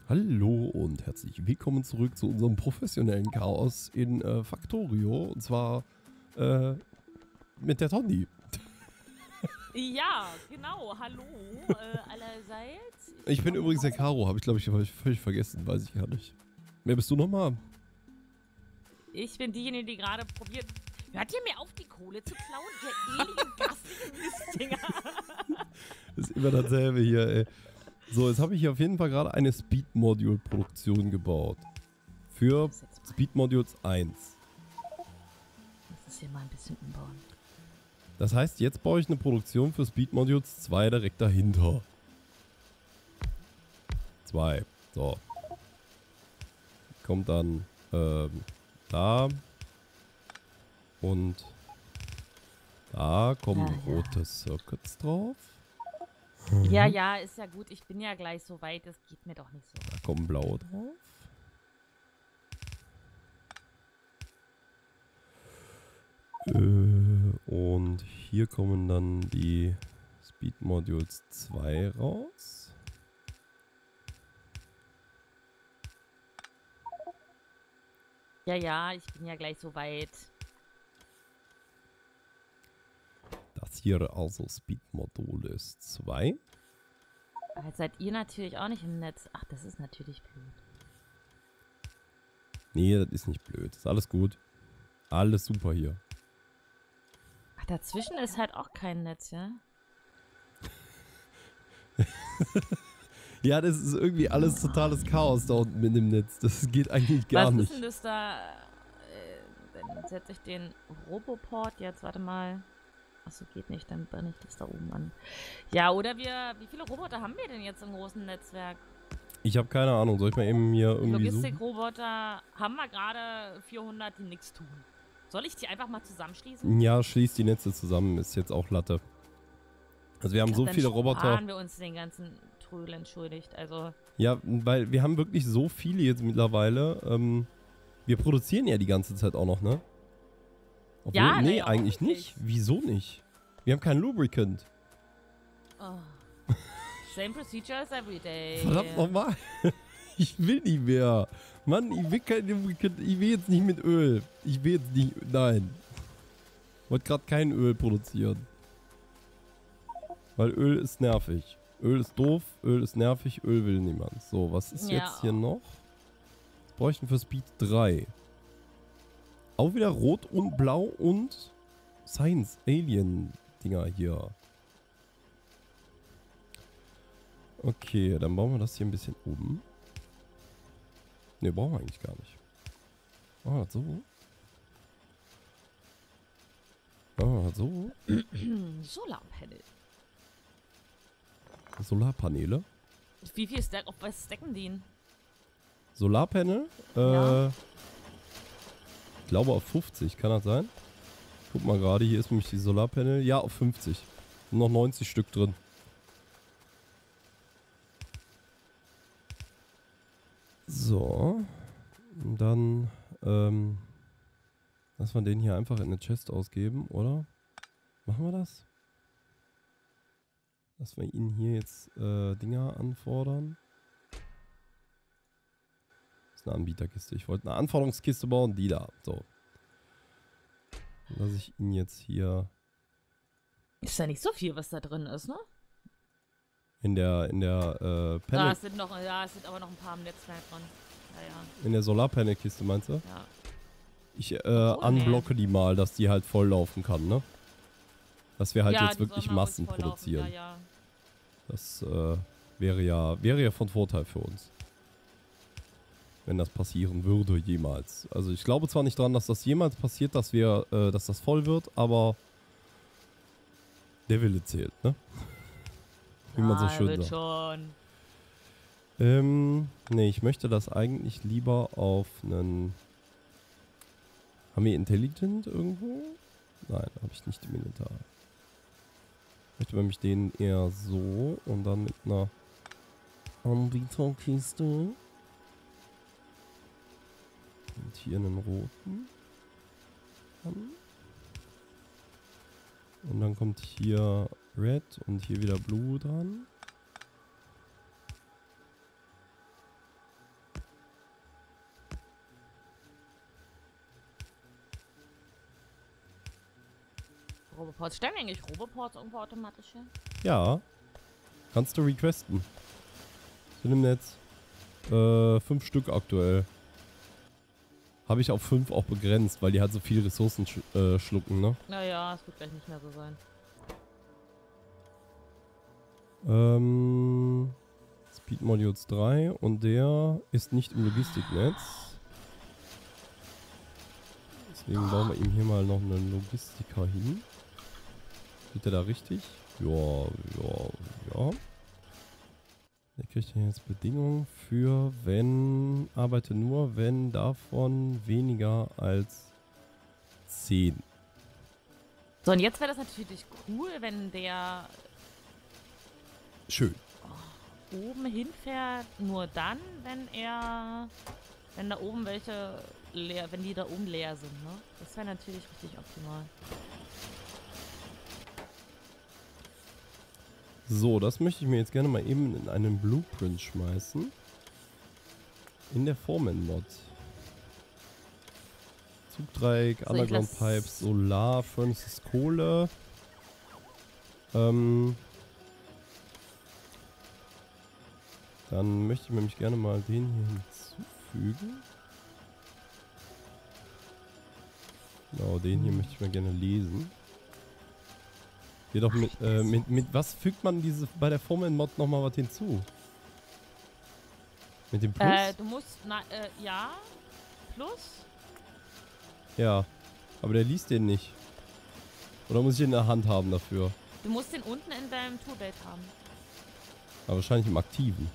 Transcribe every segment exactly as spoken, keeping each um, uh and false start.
Hallo und herzlich willkommen zurück zu unserem professionellen Chaos in äh, Factorio. Und zwar äh, mit der Tondi. Ja, genau. Hallo äh, allerseits. Ich bin übrigens der Caro, habe ich glaube ich völlig vergessen, weiß ich gar nicht. Wer bist du nochmal? Ich bin diejenige, die gerade probiert. Hört ihr mir auf, die Kohle zu klauen? Ihr eligen, gastigen Mistdinger. Ist immer dasselbe hier, ey. So, jetzt habe ich hier auf jeden Fall gerade eine Speed-Module-Produktion gebaut. Für Speed-Modules eins. Ich muss hier mal ein bisschen umbauen. Das heißt, jetzt baue ich eine Produktion für Speed-Modules zwei direkt dahinter. zwei. So. Kommt dann ähm, da. Und da kommen Ja, ja. rote Circuits drauf. Ja, ja, ist ja gut. Ich bin ja gleich so weit. Das geht mir doch nicht so. Da kommen blaue drauf. Äh, und hier kommen dann die Speed Modules zwei raus. Ja, ja, ich bin ja gleich so weit. Das hier also Speed Modules zwei. Aber jetzt seid ihr natürlich auch nicht im Netz. Ach, das ist natürlich blöd. Nee, das ist nicht blöd. Das ist alles gut. Alles super hier. Ach, dazwischen ist halt auch kein Netz, ja? Ja, das ist irgendwie alles totales Chaos da unten mit dem Netz. Das geht eigentlich gar Was nicht. Was ist denn das da? Äh, dann setze ich den Roboport jetzt, warte mal. Achso, geht nicht, dann brenne ich das da oben an. Ja, oder wir, wie viele Roboter haben wir denn jetzt im großen Netzwerk? Ich habe keine Ahnung, soll ich mal eben hier irgendwie Logistikroboter haben wir gerade vierhundert, die nichts tun. Soll ich die einfach mal zusammenschließen? Ja, schließt die Netze zusammen, ist jetzt auch Latte. Also wir haben glaub, so viele Roboter. Dann sparen wir uns den ganzen Trödel, entschuldigt, also. Ja, weil wir haben wirklich so viele jetzt mittlerweile. Ähm, wir produzieren ja die ganze Zeit auch noch, ne? Obwohl, ja, nee, ja, eigentlich nicht. Wieso nicht? Wir haben keinen Lubricant. Oh. Same procedure as every day. Verdammt nochmal. Ich will nicht mehr. Mann, ich will kein Lubricant. Ich will jetzt nicht mit Öl. Ich will jetzt nicht. Nein. Ich wollte gerade kein Öl produzieren. Weil Öl ist nervig. Öl ist doof, Öl ist nervig, Öl will niemand. So, was ist ja. jetzt hier noch? Was bräuchten wir für Speed drei? Auch wieder Rot und Blau und Science Alien Dinger hier. Okay, dann bauen wir das hier ein bisschen um. Ne, brauchen wir eigentlich gar nicht. Machen wir das so? Machen wir das so? Solarpanel. Solarpaneele. Wie viel Stack, auf was stacken die? Solarpanel? Äh, ja. Ich glaube auf fünfzig, kann das sein? Guck mal gerade, hier ist nämlich die Solarpanel. Ja, auf fünfzig. Noch neunzig Stück drin. So. Und dann, ähm, lassen wir den hier einfach in eine Chest ausgeben, oder? Machen wir das? Dass wir ihn hier jetzt äh, Dinger anfordern. Das ist eine Anbieterkiste. Ich wollte eine Anforderungskiste bauen, die da. So. Dann lasse ich ihn jetzt hier. Ist ja nicht so viel, was da drin ist, ne? In der, in der, äh, Panel. Ah, es sind noch, ja, es sind aber noch ein paar im Netzwerk drin. Ja, ja. In der Solarpanel-Kiste, meinst du? Ja. Ich, äh, unblocke die mal, dass die halt voll laufen kann, ne? Dass wir halt ja, jetzt wirklich Massen produzieren. Ja, ja. Das, äh, wäre ja, wäre ja von Vorteil für uns. Wenn das passieren würde, jemals. Also ich glaube zwar nicht dran, dass das jemals passiert, dass wir, äh, dass das voll wird, aber der Wille zählt, ne? Wie man so schön sagt. Schon. Ähm, nee, ich möchte das eigentlich lieber auf einen... Haben wir Intelligent irgendwo? Nein, habe ich nicht im Inventar. Ich möchte nämlich den eher so und dann mit einer Anbieterkiste. Und hier einen roten. Und dann kommt hier Red und hier wieder Blue dran. Roboports. Stellen eigentlich Roboports irgendwo automatisch hin? Ja. Kannst du requesten. Sind im Netz. Äh, fünf Stück aktuell. Habe ich auf fünf auch begrenzt, weil die halt so viele Ressourcen sch äh, schlucken, ne? Naja, es wird gleich nicht mehr so sein. Ähm, Speed Modules drei und der ist nicht im Logistiknetz. Deswegen bauen wir ihm hier mal noch einen Logistiker hin. Steht der da richtig? Ja, ja, ja. Der kriegt hier jetzt Bedingungen für, wenn, arbeite nur, wenn davon weniger als zehn. So, und jetzt wäre das natürlich cool, wenn der Schön. oben hinfährt, nur dann, wenn er, wenn da oben welche leer, wenn die da oben leer sind, ne? Das wäre natürlich richtig optimal. So, das möchte ich mir jetzt gerne mal eben in einen Blueprint schmeißen. In der Foreman-Mod. Zugdreieck, So, Underground Pipes, Solar, Furnaces, Kohle. Ähm... Dann möchte ich mir nämlich gerne mal den hier hinzufügen. Genau, den hier möchte ich mal gerne lesen. Jedoch mit, äh, mit, mit was fügt man diese bei der Foreman-Mod nochmal was hinzu? Mit dem Plus? Äh, du musst, na, äh, ja, Plus? Ja, aber der liest den nicht. Oder muss ich den in der Hand haben dafür? Du musst den unten in deinem Toolbelt haben. Aber wahrscheinlich im Aktiven.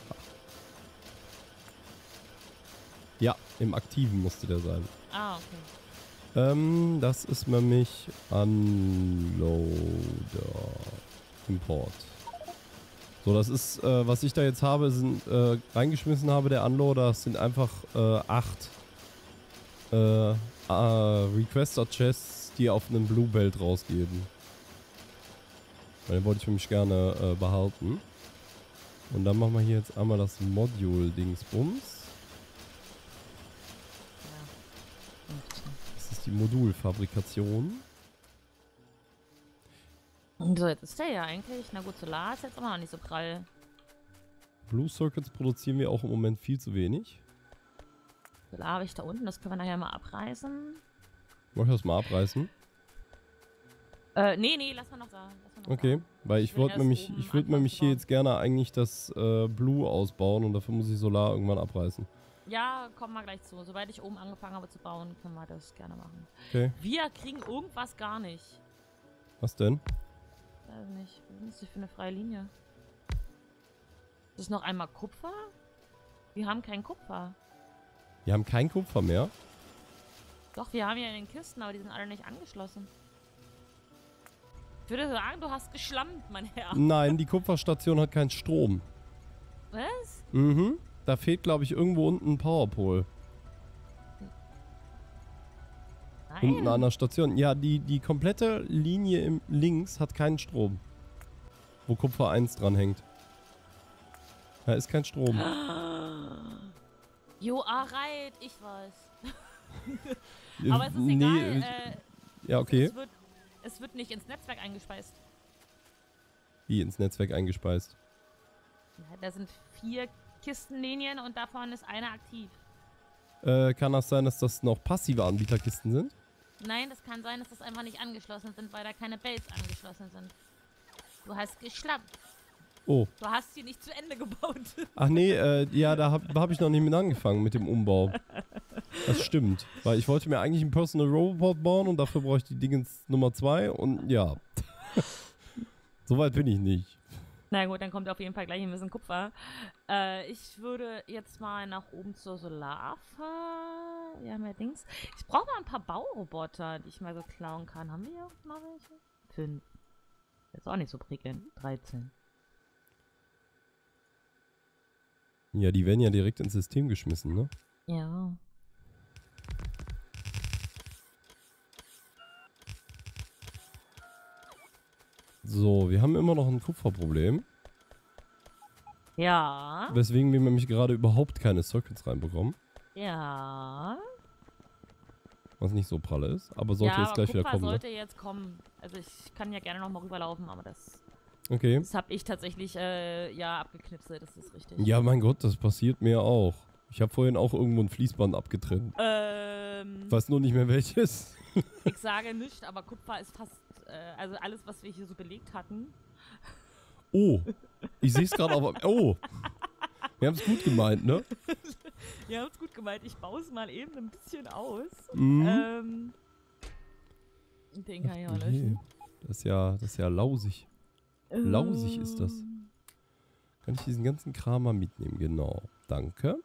Ja, im Aktiven musste der sein. Ah, okay. Ähm, das ist nämlich Unloader Import. So, das ist, äh, was ich da jetzt habe, sind, äh, reingeschmissen habe, der Unloader, das sind einfach, äh, acht, äh, äh, Requester-Chests, die auf einem Blue Belt rausgeben. Den wollte ich für mich gerne, äh, behalten. Und dann machen wir hier jetzt einmal das Module-Dingsbums. Das ist die Modulfabrikation. Und so, jetzt ist der ja eigentlich. Na gut, Solar ist jetzt immer noch nicht so prall. Blue Circuits produzieren wir auch im Moment viel zu wenig. Solar habe ich da unten, das können wir nachher mal abreißen. Soll ich das mal abreißen? Äh, nee, nee, lass mal noch da. Lass mal noch Okay, da. weil ich, Ich will wollte erst nämlich, oben ich würde nämlich hier anfangen jetzt gerne eigentlich das äh, Blue ausbauen und dafür muss ich Solar irgendwann abreißen. Ja, kommen wir gleich zu. Sobald ich oben angefangen habe zu bauen, können wir das gerne machen. Okay. Wir kriegen irgendwas gar nicht. Was denn? Weiß nicht. Was ist das für eine freie Linie? Ist das noch einmal Kupfer? Wir haben kein Kupfer. Wir haben kein Kupfer mehr. Doch, wir haben ja in den Kisten, aber die sind alle nicht angeschlossen. Ich würde sagen, du hast geschlammt, mein Herr. Nein, die Kupferstation hat keinen Strom. Was? Mhm. Da fehlt, glaube ich, irgendwo unten ein Powerpole. Nein. Unten an der Station. Ja, die, die komplette Linie im links hat keinen Strom. Wo Kupfer eins dran hängt. Da ist kein Strom. You are right, ich weiß. Aber es ist egal. Nee, äh, ja, okay. es, wird, es wird nicht ins Netzwerk eingespeist. Wie ins Netzwerk eingespeist? Ja, da sind vier Kistenlinien und davon ist eine aktiv. Äh, kann das sein, dass das noch passive Anbieterkisten sind? Nein, das kann sein, dass das einfach nicht angeschlossen sind, weil da keine Belts angeschlossen sind. Du hast geschlampt. Oh. Du hast sie nicht zu Ende gebaut. Ach nee, äh, ja, da habe hab ich noch nicht mit angefangen mit dem Umbau. Das stimmt. Weil ich wollte mir eigentlich einen Personal Roboport bauen und dafür brauche ich die Dingens Nummer zwei und ja. Soweit bin ich nicht. Na gut, dann kommt auf jeden Fall gleich ein bisschen Kupfer. Äh, ich würde jetzt mal nach oben zur Solar fahren. Wir haben ja Dings. Ich brauche mal ein paar Bauroboter, die ich mal so klauen kann. Haben wir hier mal welche? Fünf. Ist auch nicht so prickelnd. dreizehn. Ja, die werden ja direkt ins System geschmissen, ne? Ja. So, wir haben immer noch ein Kupferproblem. Ja. Weswegen wir nämlich gerade überhaupt keine Circuits reinbekommen. Ja. Was nicht so pralle ist, aber sollte ja, jetzt gleich aber wieder Kupfer kommen. sollte Ne? jetzt kommen. Also ich kann ja gerne nochmal rüberlaufen, aber das, Okay. das habe ich tatsächlich, äh, ja, abgeknipselt, das ist richtig. Ja, mein Gott, das passiert mir auch. Ich habe vorhin auch irgendwo ein Fließband abgetrennt. Ähm, Ich weiß nur nicht mehr welches. ich sage nicht, aber Kupfer ist fast, äh, also alles, was wir hier so belegt hatten. Oh, ich sehe es gerade auf... Oh, wir haben es gut gemeint, ne? Ihr habt es gut gemeint, ich baue es mal eben ein bisschen aus. Mhm. Ähm, den kann ich auch Okay. löschen. Das ist ja, das ist ja lausig. Lausig ist das. Ähm, Kann ich diesen ganzen Kram mal mitnehmen? Genau. Danke.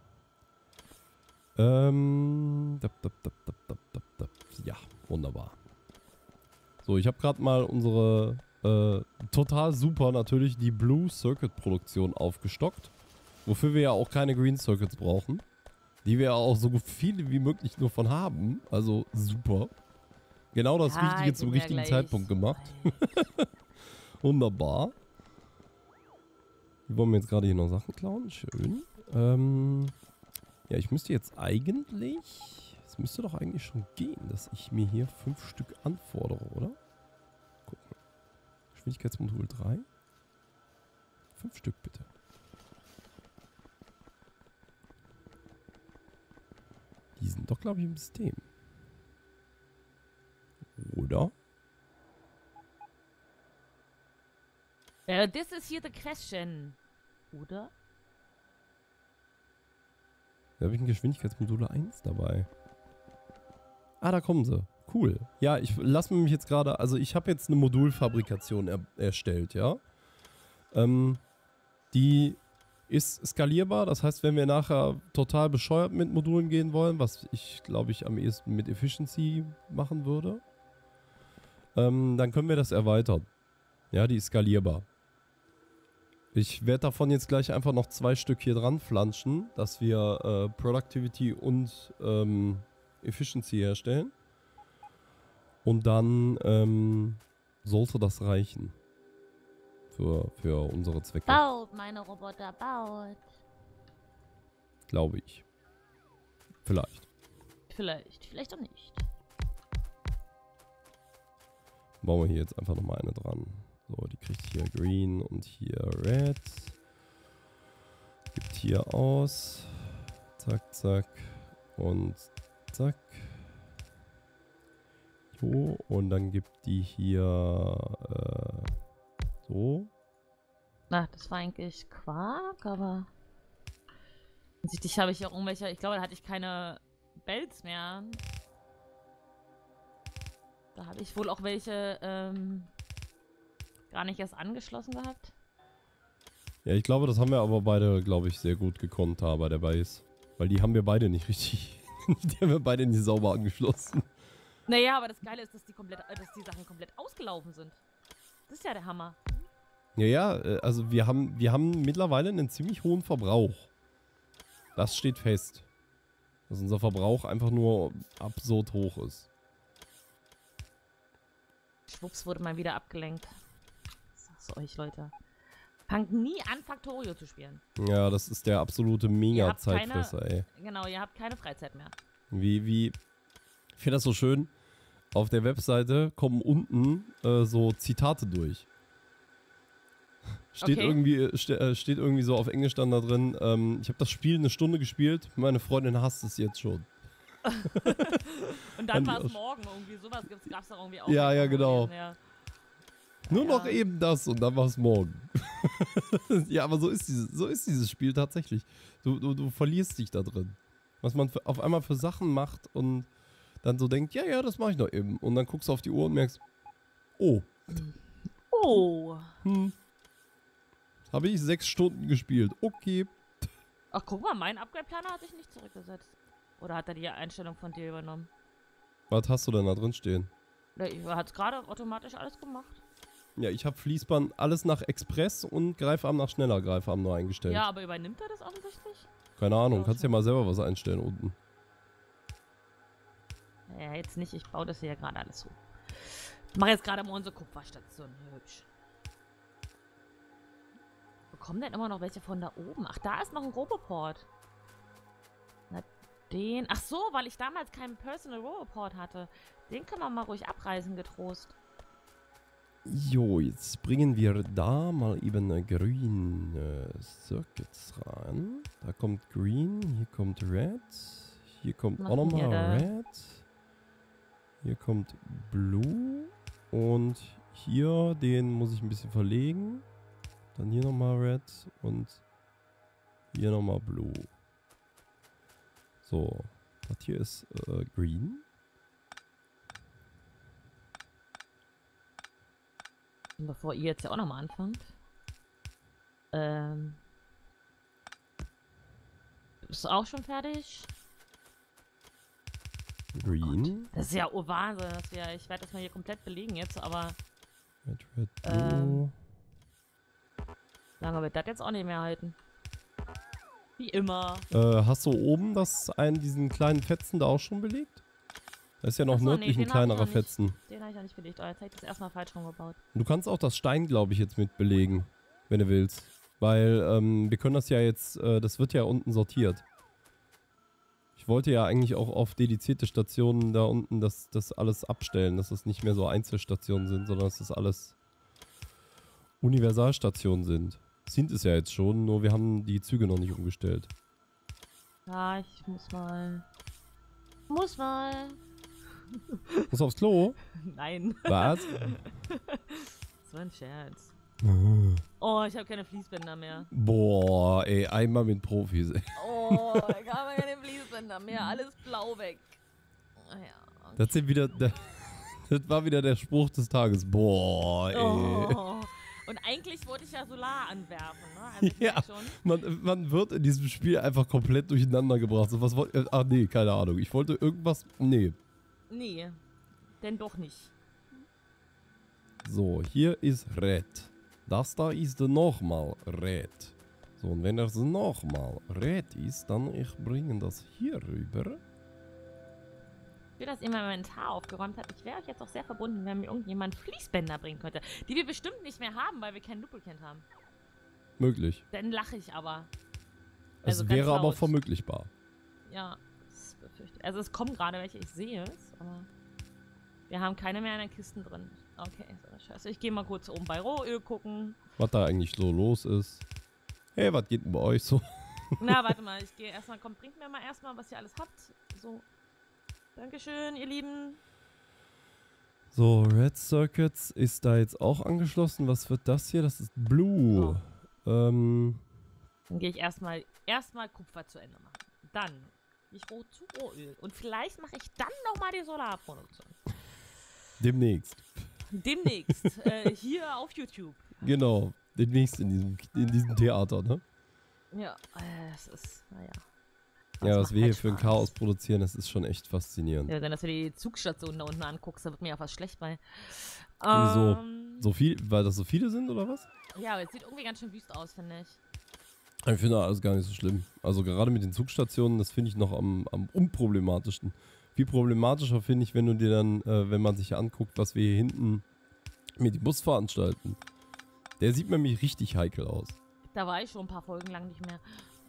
Ähm. Dap, dap, dap, dap, dap, dap, dap. Ja, wunderbar. So, ich habe gerade mal unsere äh, total super natürlich die Blue Circuit Produktion aufgestockt. Wofür wir ja auch keine Green Circuits brauchen. Die wir ja auch so viele wie möglich nur von haben. Also super. Genau das ja, Richtige ich zum bin ja richtigen gleich Zeitpunkt gemacht. soweit. Wunderbar. Wir wollen mir jetzt gerade hier noch Sachen klauen. Schön. Ähm, ja, ich müsste jetzt eigentlich... Es müsste doch eigentlich schon gehen, dass ich mir hier fünf Stück anfordere, oder? Gucken. Geschwindigkeitsmodul drei. Fünf Stück bitte. Die sind doch, glaube ich, im System. Oder? Uh, this is here the question. Oder? Da habe ich ein Geschwindigkeitsmodul eins dabei. Ah, da kommen sie. Cool. Ja, ich lasse mich jetzt gerade... Also ich habe jetzt eine Modulfabrikation er, erstellt, ja. Ähm, die ist skalierbar. Das heißt, wenn wir nachher total bescheuert mit Modulen gehen wollen, was ich, glaube ich, am ehesten mit Efficiency machen würde, ähm, dann können wir das erweitern. Ja, die ist skalierbar. Ich werde davon jetzt gleich einfach noch zwei Stück hier dran flanschen, dass wir äh, Productivity und ähm, Efficiency herstellen. Und dann ähm, sollte das reichen. Für, für unsere Zwecke. Baut, meine Roboter, baut. Glaube ich. Vielleicht. Vielleicht, vielleicht auch nicht. Bauen wir hier jetzt einfach nochmal eine dran. So, die kriegt hier Green und hier Red. Gibt hier aus. Zack, zack. Und zack. Jo, und dann gibt die hier äh, so. Na, das war eigentlich Quark, aber... Offensichtlich habe ich auch irgendwelche... Ich glaube, da hatte ich keine Bells mehr. Da habe ich wohl auch welche ähm, gar nicht erst angeschlossen gehabt. Ja, ich glaube, das haben wir aber beide, glaube ich, sehr gut gekonnt da bei der Base. Weil die haben wir beide nicht richtig... die haben wir beide nicht sauber angeschlossen. Naja, aber das Geile ist, dass die, komplett, äh, dass die Sachen komplett ausgelaufen sind. Das ist ja der Hammer. Ja, ja, äh, also wir haben, wir haben mittlerweile einen ziemlich hohen Verbrauch. Das steht fest. Dass unser Verbrauch einfach nur absurd hoch ist. Schwupps wurde mal wieder abgelenkt. Ich sag's euch, Leute. Fangt nie an, Factorio zu spielen. Ja, das ist der absolute Mega-Zeitfresser, ey. Genau, ihr habt keine Freizeit mehr. Wie, wie... Ich finde das so schön. Auf der Webseite kommen unten äh, so Zitate durch. Steht, Okay. irgendwie, ste äh, steht irgendwie so auf Englisch dann da drin, ähm, ich habe das Spiel eine Stunde gespielt, meine Freundin hasst es jetzt schon. Und dann Fand ich war es auch- morgen irgendwie, sowas gibt's, gab's da irgendwie auch. Ja, nicht ja, mal genau. gewesen, ja. Nur Ja. noch eben das und dann war es morgen. Ja, aber so ist, dieses, so ist dieses Spiel tatsächlich. Du, du, du verlierst dich da drin. Was man für, auf einmal für Sachen macht und dann so denkt, ja, ja, das mache ich noch eben. Und dann guckst du auf die Uhr und merkst, oh, Oh. hm, habe ich sechs Stunden gespielt. Okay. Ach, guck mal, mein Upgrade-Planer hat sich nicht zurückgesetzt. Oder hat er die Einstellung von dir übernommen? Was hast du denn da drin stehen? Der hat gerade automatisch alles gemacht. Ja, ich habe Fließband alles nach Express und Greifarm nach schneller Greifarm nur eingestellt. Ja, aber übernimmt er das offensichtlich? Keine Ahnung, Ja, kannst ja mal selber was einstellen unten. Ja, jetzt nicht. Ich baue das hier ja gerade alles so. Ich mache jetzt gerade mal unsere Kupferstation. Hübsch. Bekommen denn immer noch welche von da oben? Ach, da ist noch ein Roboport. Na, den... Ach so, weil ich damals keinen Personal Roboport hatte. Den kann man mal ruhig abreißen, getrost. Jo, jetzt bringen wir da mal eben eine grüne Circuits rein. Da kommt Green, hier kommt Red, hier kommt auch Machen wir nochmal da. Red, hier kommt Blue und hier den muss ich ein bisschen verlegen. Dann hier nochmal Red und hier nochmal Blue. So, das hier ist äh, Green. Und bevor ihr jetzt ja auch nochmal anfangt. Ähm. Bist du auch schon fertig? Green. Das ist ja oh Wahnsinn. Das wär, ich werde das mal hier komplett belegen jetzt, aber Red, Red, Blue. Ähm. lange wird das jetzt auch nicht mehr halten. Wie immer. Äh, hast du oben das einen, diesen kleinen Fetzen da auch schon belegt? Da ist ja noch Ach so, nördlich nee, ein den hab ich kleinerer noch nicht. Fetzen. Den habe ich noch nicht belegt. Oh, jetzt habe ich das erstmal falsch rumgebaut. Und du kannst auch das Stein, glaube ich, jetzt mit belegen, wenn du willst. Weil ähm, wir können das ja jetzt, äh, das wird ja unten sortiert. Ich wollte ja eigentlich auch auf dedizierte Stationen da unten das, das alles abstellen, dass das nicht mehr so Einzelstationen sind, sondern dass das alles Universalstationen sind. Sind es ja jetzt schon, nur wir haben die Züge noch nicht umgestellt. Ja, ich muss mal. Muss mal. Muss aufs Klo? Nein. Was? Das war ein Scherz. Oh, ich habe keine Fließbänder mehr. Boah, ey, einmal mit Profis, ey. Oh, ich habe keine Fließbänder mehr. Alles blau weg. Ah ja, okay. Das sind wieder, der, das war wieder der Spruch des Tages. Boah, ey. Oh. Und eigentlich wollte ich ja Solar anwerfen, ne? Also ich Ja. merk schon. Man, man wird in diesem Spiel einfach komplett durcheinander gebracht. So, was wollt, äh, ach nee, keine Ahnung. Ich wollte irgendwas, nee. Nee, denn doch nicht. So, hier ist Red. Das da ist nochmal Red. So, und wenn das nochmal Red ist, dann ich bringe das hier rüber. Für das ihr mein Inventar aufgeräumt habt, ich wäre euch jetzt auch sehr verbunden, wenn mir irgendjemand Fließbänder bringen könnte. Die wir bestimmt nicht mehr haben, weil wir keinen Duplicant haben. Möglich. Dann lache ich aber. Es Also ganz wäre aber laut. vermöglichbar. Ja, das befürchte ich. Also es kommen gerade welche, ich sehe es, aber wir haben keine mehr in den Kisten drin. Okay, so scheiße. Ich gehe mal kurz oben bei Rohöl gucken. Was da eigentlich so los ist. Hey, was geht denn bei euch so? Na, warte mal, ich gehe erstmal, kommt, bringt mir mal erstmal, was ihr alles habt. So. Dankeschön, ihr Lieben. So, Red Circuits ist da jetzt auch angeschlossen. Was wird das hier? Das ist Blue. Ähm, Dann gehe ich erstmal erstmal Kupfer zu Ende machen. Dann gehe ich rot zu Rohöl. Und vielleicht mache ich dann nochmal die Solarproduktion. demnächst. Demnächst. äh, hier auf YouTube. Genau. Demnächst in diesem, in diesem Theater, ne? Ja, äh, es ist, naja. Ja, was macht wir hier halt für ein Spaß. Chaos produzieren, das ist schon echt faszinierend. Ja, wenn dass du die Zugstation da unten anguckst, da wird mir ja fast schlecht bei. Wieso? Ähm, So viel, weil das so viele sind, oder was? Ja, aber es sieht irgendwie ganz schön wüst aus, finde ich. Ich finde alles gar nicht so schlimm. Also gerade mit den Zugstationen, das finde ich noch am, am unproblematischsten. Viel problematischer finde ich, wenn du dir dann, äh, wenn man sich anguckt, was wir hier hinten mit dem Bus veranstalten. Der sieht nämlich richtig heikel aus. Da war ich schon ein paar Folgen lang nicht mehr.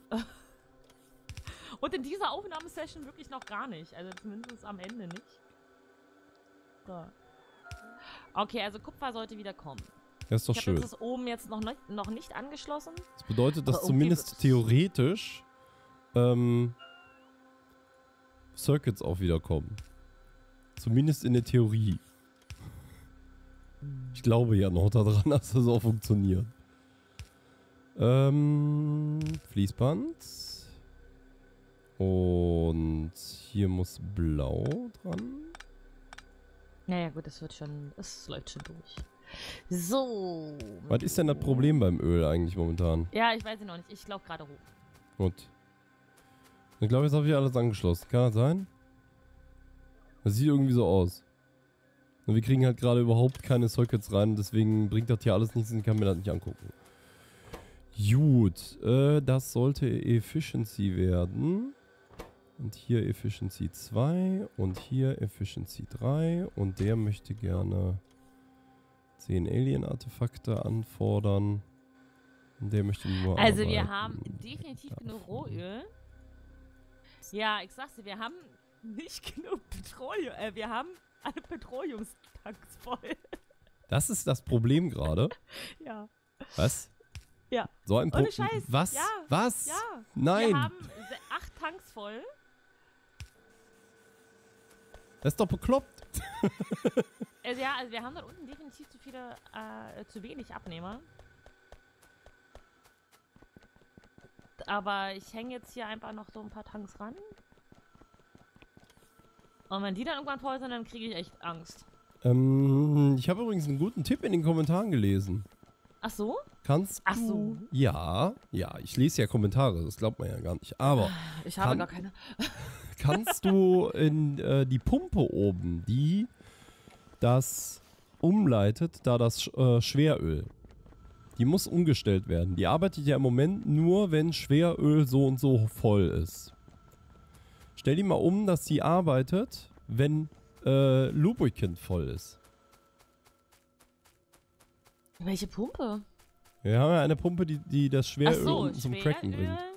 Und in dieser Aufnahmesession wirklich noch gar nicht. Also zumindest am Ende nicht. So. Okay, also Kupfer sollte wieder kommen. Ja, ist doch Ich habe schön. jetzt das oben jetzt noch nicht, noch nicht angeschlossen. Das bedeutet, dass Aber irgendwie zumindest wird's- theoretisch ähm, Circuits auch wieder kommen. Zumindest in der Theorie. Ich glaube ja noch daran, dass das auch funktioniert. Ähm, Fließband. Und hier muss blau dran. Naja gut, das wird schon, es läuft schon durch. So. Was ist denn das Problem beim Öl eigentlich momentan? Ja, ich weiß es noch nicht. Ich glaube gerade hoch. Gut. Ich glaube, jetzt habe ich alles angeschlossen. Kann das sein? Das sieht irgendwie so aus. Und wir kriegen halt gerade überhaupt keine Circuits rein, deswegen bringt das hier alles nichts und ich kann mir das nicht angucken. Gut, äh, das sollte Efficiency werden. Und hier Efficiency zwei und hier Efficiency drei. Und der möchte gerne zehn Alien-Artefakte anfordern. Und der möchte nur Also wir arbeiten. haben definitiv genug Rohöl. Ja, ich sag's dir, wir haben nicht genug Petroleum. Äh, wir haben alle Petroleumstanks voll. Das ist das Problem gerade. Ja. Was? Ja. So ein Ohne Pro- Scheiß. Was? Ja. Was? Ja. Nein. Wir haben se- acht Tanks voll. Das ist doch bekloppt. Also ja, also wir haben dort unten definitiv zu viele, äh, zu wenig Abnehmer. Aber ich hänge jetzt hier einfach noch so ein paar Tanks ran. Und wenn die dann irgendwann voll sind, dann kriege ich echt Angst. Ähm, ich habe übrigens einen guten Tipp in den Kommentaren gelesen. Ach so? Kannst du... Ach so. Ja, ja, ich lese ja Kommentare, das glaubt man ja gar nicht. Aber Ich habe Kann- gar keine. kannst du in äh, die Pumpe oben, die das umleitet, da das äh, Schweröl, die muss umgestellt werden. Die arbeitet ja im Moment nur, wenn Schweröl so und so voll ist. Stell die mal um, dass die arbeitet, wenn äh, Lubricant voll ist. Welche Pumpe? Wir haben ja eine Pumpe, die, die das Ach Schweröl so, unten zum Cracken Schweröl? bringt.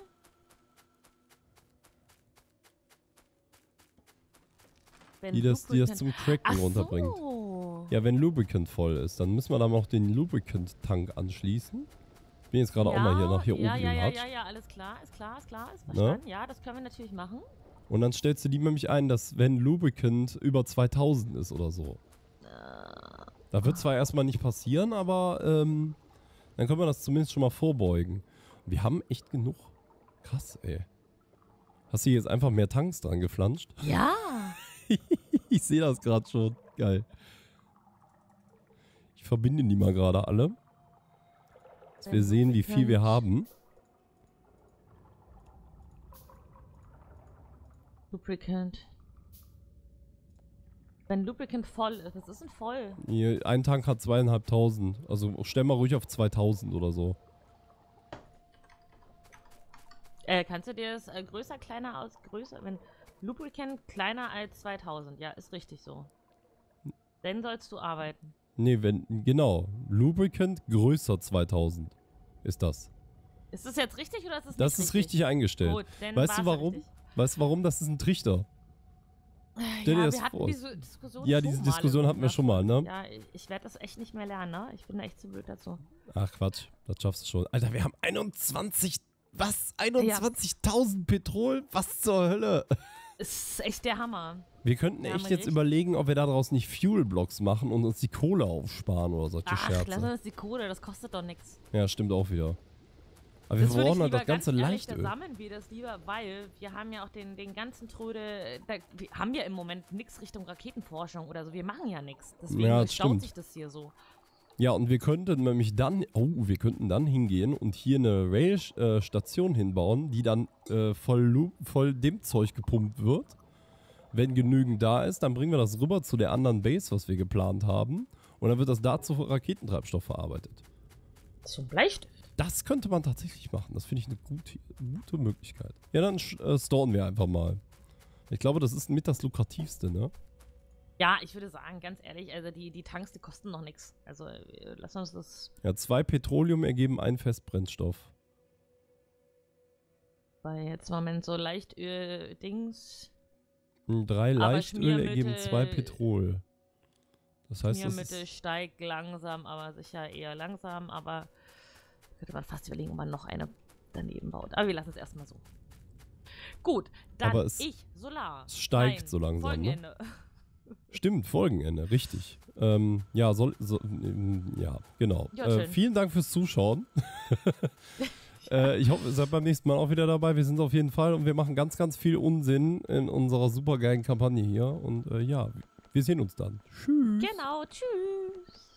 Wenn Die das, die das Lubricant- zum Cracken Ach runterbringt. so. Ja, wenn Lubricant voll ist, dann müssen wir dann auch den Lubricant-Tank anschließen. Ich bin jetzt gerade auch mal hier nach hier ja, oben ja, ja, gehatscht. ja, ja, alles klar, ist klar, ist klar, ist verstanden. Ja, das können wir natürlich machen. Und dann stellst du die nämlich ein, dass wenn Lubricant über zweitausend ist oder so. Da wird zwar erstmal nicht passieren, aber ähm, dann können wir das zumindest schon mal vorbeugen. Wir haben echt genug. Krass, ey. Hast du jetzt einfach mehr Tanks dran geflanscht? Ja. Ich sehe das gerade schon. Geil. Ich verbinde die mal gerade alle. Dass wir sehen, wie viel wir haben. Lubricant. Wenn Lubricant voll ist, was ist denn voll? Hier, ein Tank hat zweieinhalbtausend. Also stell mal ruhig auf zweitausend oder so. Äh, kannst du dir das äh, größer, kleiner aus, größer, wenn Lubricant kleiner als zweitausend, ja, ist richtig so. Dann sollst du arbeiten. Nee, wenn, genau. Lubricant größer zweitausend ist das. Ist das jetzt richtig oder ist das Das nicht ist richtig eingestellt. Gut, dann Weißt du war's warum? richtig. Weißt du warum? Das ist ein Trichter. Stell dir Ja, das wir hatten vor. diese Diskussion Ja, schon diese mal Diskussion hatten wir irgendwas. schon mal, ne? Ja, ich, ich werde das echt nicht mehr lernen, ne? Ich bin da echt zu blöd dazu. Ach Quatsch, das schaffst du schon. Alter, wir haben einundzwanzig, was? einundzwanzigtausend Petrol? Was zur Hölle? Ist echt der Hammer. Wir könnten Ja, echt haben jetzt recht. überlegen, ob wir daraus nicht Fuelblocks machen und uns die Kohle aufsparen oder solche Ach, Scherze. lass uns die Kohle, das kostet doch nichts. Ja, stimmt auch wieder. Aber wir Das würde ich brauchen halt lieber das ganze ganz ehrlich, Leichtöl. Da sammeln wir das lieber, weil wir haben ja auch den, den ganzen Tröde, da, wir haben ja im Moment nichts Richtung Raketenforschung oder so, wir machen ja nichts. Deswegen Ja, das staut stimmt. sich das hier so. Ja, und wir könnten nämlich dann, oh, wir könnten dann hingehen und hier eine Rail-Station hinbauen, die dann äh, voll, Lu- voll dem Zeug gepumpt wird. Wenn genügend da ist, dann bringen wir das rüber zu der anderen Base, was wir geplant haben. Und dann wird das da zu Raketentreibstoff verarbeitet. Zum Bleistift. Das könnte man tatsächlich machen. Das finde ich eine gute, gute Möglichkeit. Ja, dann äh, storen wir einfach mal. Ich glaube, das ist mit das lukrativste, ne? Ja, ich würde sagen, ganz ehrlich, also die, die Tanks, die kosten noch nichts. Also äh, lass uns das Ja, zwei Petroleum ergeben einen Festbrennstoff. bei jetzt im Moment so Leichtöl-Dings. Drei Aber Leichtöl ergeben Schmiermittel- zwei Petrol. Das heißt, das Schmiermittel ist, steigt langsam, aber sicher eher langsam, aber könnte man fast überlegen, ob man noch eine daneben baut. Aber wir lassen es erstmal so. Gut, dann Aber es- ich, Solar. es steigt Nein, so langsam, ne? Folgenende. Stimmt, Folgenende, richtig. Ähm, ja, soll, so, ähm, ja, genau. Ja, äh, schön. vielen Dank fürs Zuschauen. äh, ich hoffe, ihr seid beim nächsten Mal auch wieder dabei. Wir sind auf jeden Fall und wir machen ganz, ganz viel Unsinn in unserer supergeilen Kampagne hier. Und äh, ja, wir sehen uns dann. Tschüss. Genau, tschüss.